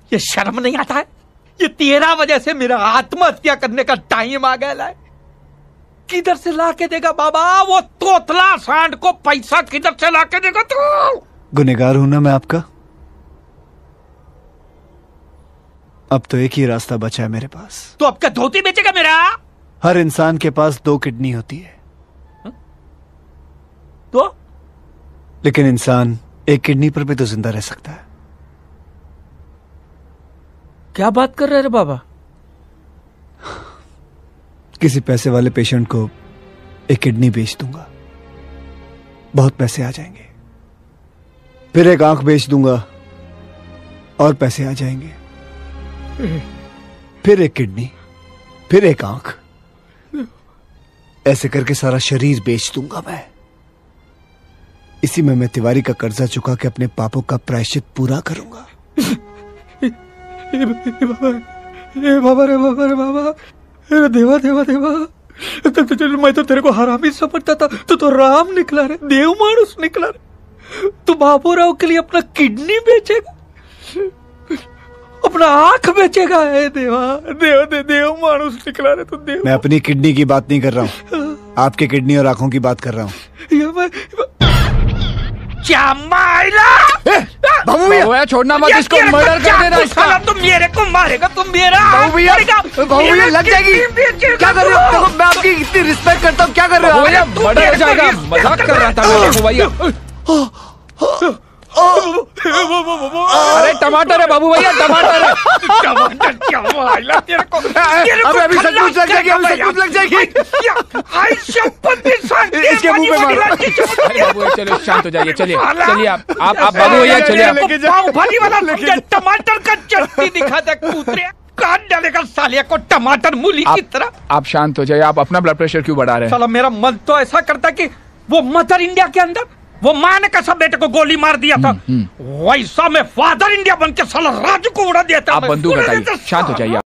ये शर्म नहीं आता है? ये तेरा वजह से मेरा आत्महत्या करने का टाइम आ गया है। किधर से ला के देगा बाबा वो तोतला सांड को पैसा? किधर से ला के देगा तू? गुनहगार हूं ना मैं आपका। अब तो एक ही रास्ता बचा है मेरे पास। तो अब क्या धोती बेचेगा मेरा? हर इंसान के पास 2 किडनी होती है। तो लेकिन इंसान एक किडनी पर भी तो जिंदा रह सकता है। क्या बात कर रहे रे बाबा? किसी पैसे वाले पेशेंट को एक किडनी बेच दूंगा, बहुत पैसे आ जाएंगे। फिर एक आंख बेच दूंगा और पैसे आ जाएंगे। फिर एक किडनी, फिर एक आंख, ऐसे करके सारा शरीर बेच दूंगा मैं। इसी में मैं तिवारी का कर्जा चुका के अपने पापों का प्रायश्चित पूरा करूंगा। बाबा रे बाबा रे बाबा, अरे देवा देवा देवा, मैं तो तेरे को हरामी समझता था, तो राम निकला रे, देव मानुस निकला रे। तू बाबूराव के लिए अपना किडनी बेचेगा, अपना आंख बेचेगा? है देवा, देव मानुस निकला रे तू। देव, मैं अपनी किडनी की बात नहीं कर रहा हूँ, आपके किडनी और आंखों की बात कर रहा हूँ। बाबू भैया छोड़ना मत इसको, मर्डर कर देना इसका। तुम मेरे को मारेगा, तुम मेरा बाबू भैया लग जाएगी। क्या कर रहे हो? देखो मैं आपकी इतनी रिस्पेक्ट करता हूँ, क्या कर रहे हो? भैया मर्डर हो जाएगा, मजाक कर रहा था भैया। अरे टमाटर है बाबू भैया, टमाटर है। टमाटर क्या माइला तेरे को? अभी सचमुच लग जाएगी, अभी सचमुच लग जाएगी। इसके मुंह पे मारो। बाबू चलो शांत हो जाइए, चलिए चलिए आप बाबू भैया चलिए आप। भाजी वाला टमाटर का चटनी दिखा दे कूतरे, काट डालेगा सालिया को टमाटर मूली की तरह। आप शांत हो जाइए, आप अपना ब्लड प्रेशर क्यों बढ़ा रहे हैं? साला मेरा मन तो ऐसा करता कि वो मदर इंडिया के अंदर वो माँ ने कैसा बेटे को गोली मार दिया था, वैसा मैं फादर इंडिया बन के साला राजू को उड़ा देता। आप बंदूक हटाइए, शांत हो जाइए।